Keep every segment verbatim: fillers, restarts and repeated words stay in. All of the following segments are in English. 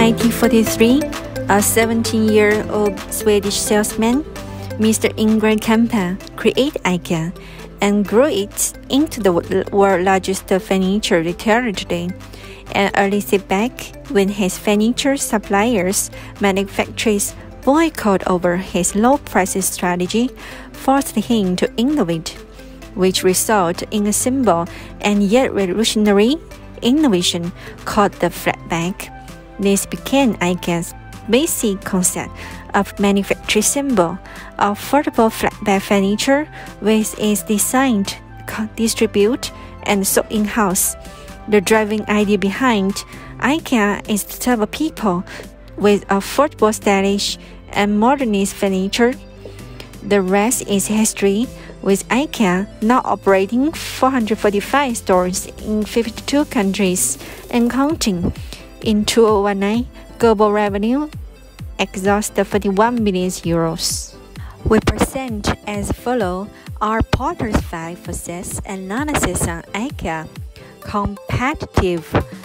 nineteen forty-three, a seventeen-year-old Swedish salesman, Mister Ingvar Kamprad, created IKEA and grew it into the world's largest furniture retailer today. An early setback when his furniture suppliers manufacturers boycott over his low-price strategy forced him to innovate, which resulted in a simple and yet revolutionary innovation called the flatbed. This became IKEA's basic concept of manufacturing symbol of affordable flatbed furniture, which is designed, distributed, and sold in-house. The driving idea behind IKEA is to serve people with affordable, stylish, and modernist furniture. The rest is history, with IKEA now operating four hundred forty-five stores in fifty-two countries and counting. In two thousand nineteen, global revenue exhausted forty-one billion euros. We present as follows our Porter's five success analysis on IKEA. Competitive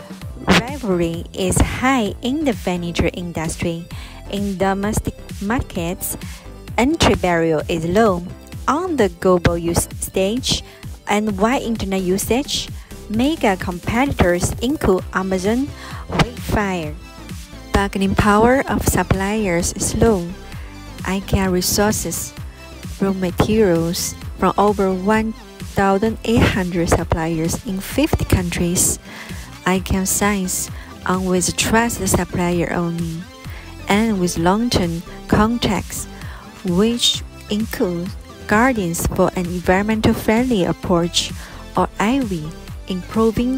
rivalry is high in the furniture industry. In domestic markets, entry barrier is low. On the global use stage and wide internet usage, mega competitors include Amazon, Wayfair. Bargaining power of suppliers is low. IKEA resources raw materials from over one thousand eight hundred suppliers in fifty countries. IKEA signs on with trusted supplier only and with long-term contracts, which include Guardians for an environmental friendly approach, or I V, improving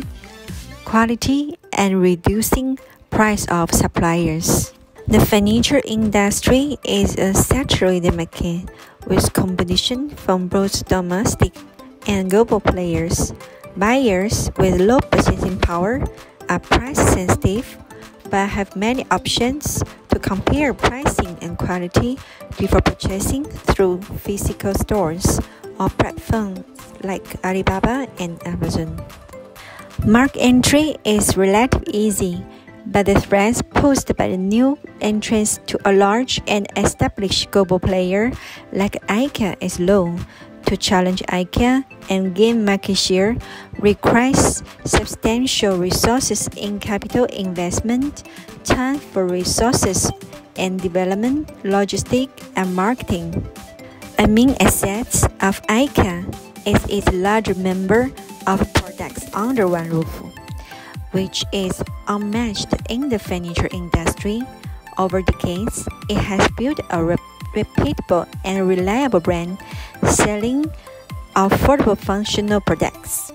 quality and reducing price of suppliers. The furniture industry is a saturated market with competition from both domestic and global players. Buyers with low purchasing power are price sensitive but have many options to compare pricing and quality before purchasing through physical stores or platforms like Alibaba and Amazon. Market entry is relatively easy, but the threats posed by the new entrance to a large and established global player like IKEA is low. To challenge IKEA and gain market share requires substantial resources in capital investment, time for resources and development, logistics, and marketing. A main asset of IKEA is its large number of products under one roof, which is unmatched in the furniture industry. Over decades, it has built a rep reputable and reliable brand selling affordable functional products.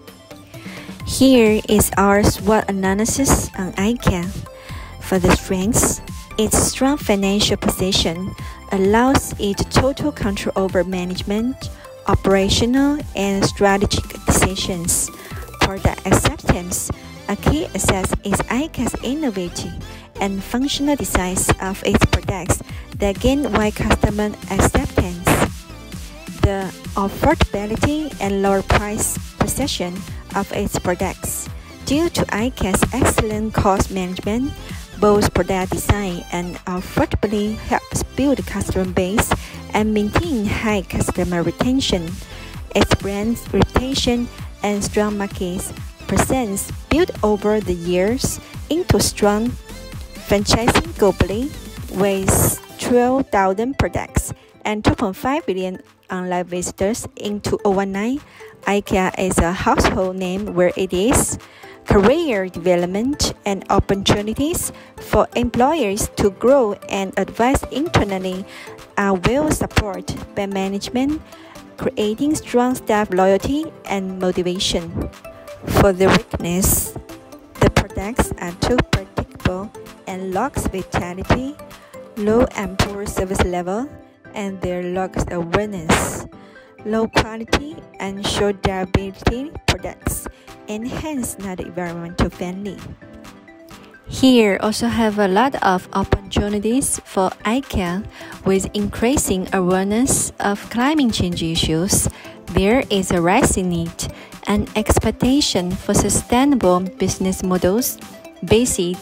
Here is our SWOT analysis on IKEA. For the strengths, its strong financial position allows it total control over management, operational, and strategic decisions. Product acceptance, a key asset is IKEA's innovative and functional designs of its products that gain wide customer acceptance. The affordability and lower price position of its products. Due to IKEA's excellent cost management, both product design and affordability helps build customer base and maintain high customer retention. Its brand reputation and strong market presence built over the years into strong franchising globally with twelve thousand products and two point five billion online visitors in two thousand nine. IKEA is a household name where it is. Career development and opportunities for employers to grow and advance internally are well supported by management, creating strong staff loyalty and motivation. For the weakness, the products are too predictable and lacks vitality, low and poor service level, and their lacks awareness. Low quality and short durability products, and hence not environmental friendly. Here also have a lot of opportunities for IKEA with increasing awareness of climate change issues. There is a rising need and expectation for sustainable business models based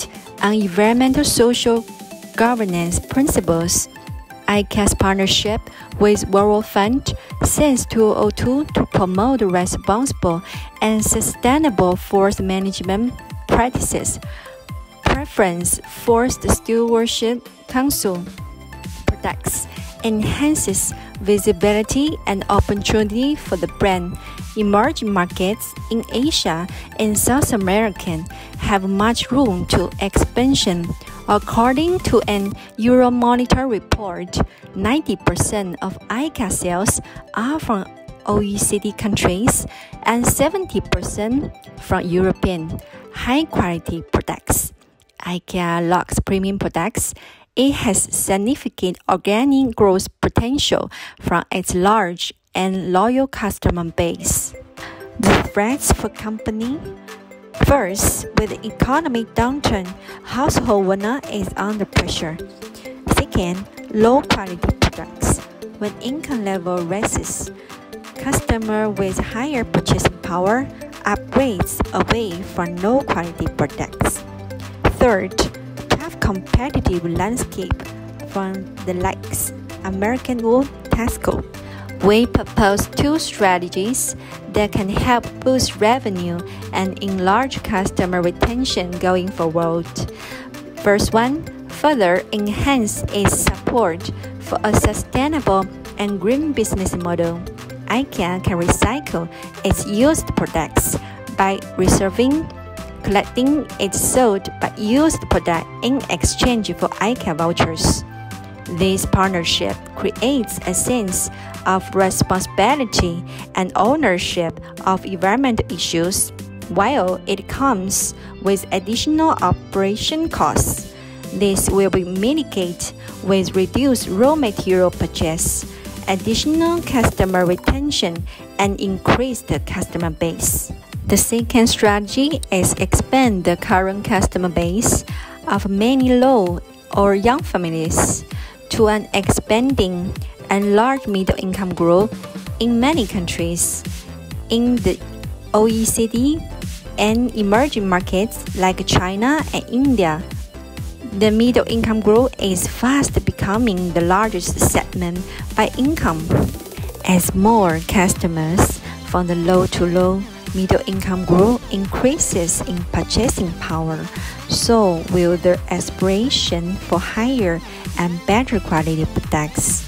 on environmental social governance principles. IKEA's partnership with World Fund since two thousand two to promote responsible and sustainable forest management practices. Preference Forest Stewardship Council products enhances visibility and opportunity for the brand. Emerging markets in Asia and South America have much room to expansion. According to an Euromonitor report, ninety percent of IKEA sales are from O E C D countries and seventy percent from European high-quality products. IKEA Lux Premium Products. It has significant organic growth potential from its large and loyal customer base. The threats for company. First, with the economic downturn, household wealth is under pressure. Second, low-quality products. When income level rises, customers with higher purchasing power upgrades away from low-quality products. Third, tough competitive landscape from the likes American Wool, Tesco. We propose two strategies that can help boost revenue and enlarge customer retention going forward. First one, further enhance its support for a sustainable and green business model. IKEA can recycle its used products by reserving, collecting its sold but used product in exchange for IKEA vouchers. This partnership creates a sense of responsibility and ownership of environmental issues, while it comes with additional operation costs. This will be mitigated with reduced raw material purchase, additional customer retention, and increased customer base. The second strategy is expand the current customer base of many low or young families to an expanding and large middle-income group in many countries. In the O E C D and emerging markets like China and India, the middle-income group is fast becoming the largest segment by income. As more customers from the low to low middle-income group increases in purchasing power, so will their aspiration for higher and better quality products.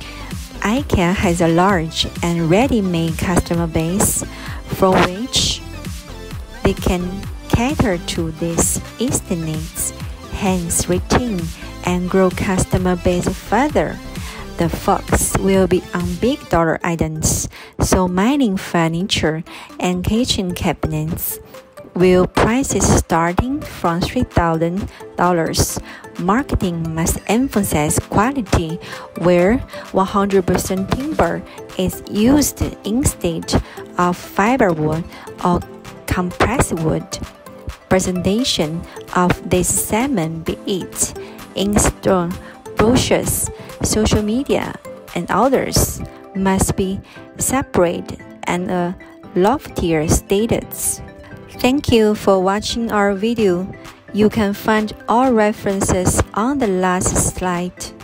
IKEA has a large and ready-made customer base for which they can cater to these instant needs, hence retain and grow customer base further. The focus will be on big dollar items, so mining furniture and kitchen cabinets, with prices starting from three thousand dollars. Marketing must emphasize quality, where one hundred percent timber is used instead of fiberwood or compressed wood. Presentation of this segment, be it in store, brochures, social media, and others, must be separate and a loftier status. Thank you for watching our video. You can find all references on the last slide.